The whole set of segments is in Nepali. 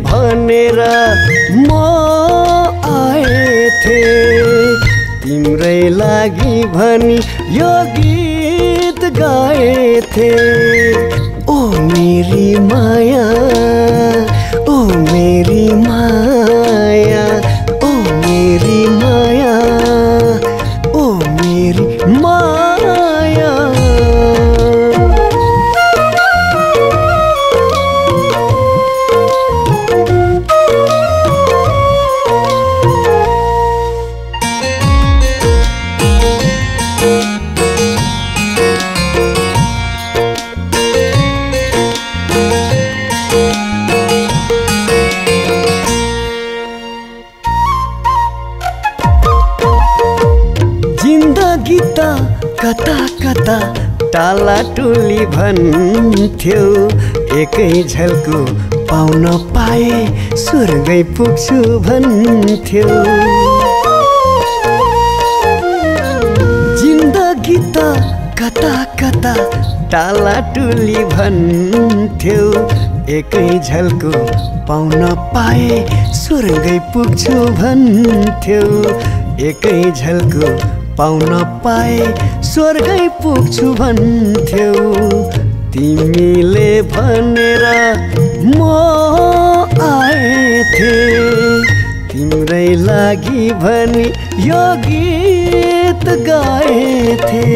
भनेर म आएथे तिम्रै लागि भनी यो गीत गाएथे ओ मेरी माया ओ मेरी माया ओ मेरी माया ओ मेरी माया जिन्दगी त कता कता टाला टुली भन्थ्यो एकै झल्को पाउन पाए स्वर्गै पुग्छु भन्थ्यो जिन्दगी त कता कता टाला टुली भन्थ्यो एकै झल्को पाउन पाए स्वर्गै पुग्छु भन्थ्यो एकै झल्को पाउन पाए स्वर्गै पुग्छु भन्थ्यौ तिमीले भनेर म आएथे तिम्रै लागि भनी यो गीत गाएथे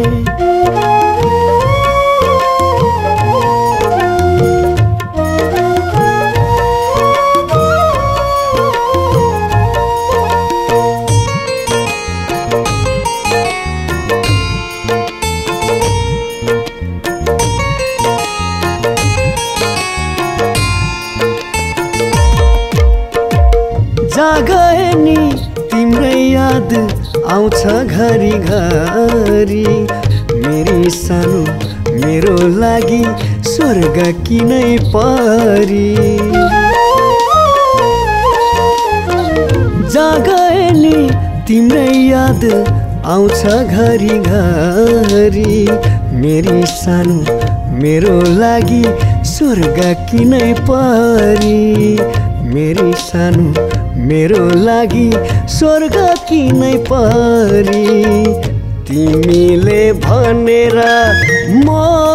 जागए नि तिम्रै याद आउँछ घरी घरी मेरी सानो मेरो लागि स्वर्ग किनै परी जागए नि तिम्रै याद आउँछ घरी घरी मेरी सानो मेरो लागि स्वर्ग किनै परी मेरी सानो मेरो लागि स्वर्ग किनै परी तिमीले भनेर म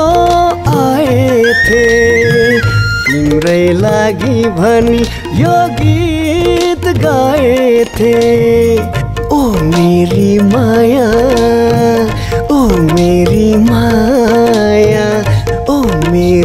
आएथे तिम्रै लागि भनी यो गीत गाएथे ओ मेरी माया ओ मेरी माया ओ मेरी